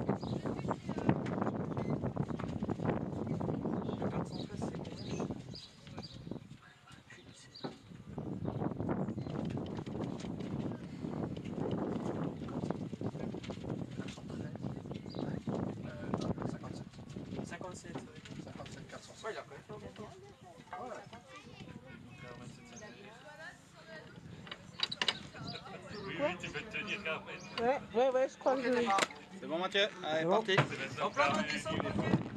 Ouais, il a quand même pas longtemps. Oui, tu peux te tenir quand même. Ouais, je crois que je vais. C'est bon Mathieu, allez, Bon. parti. En plein dans le dessin, ok.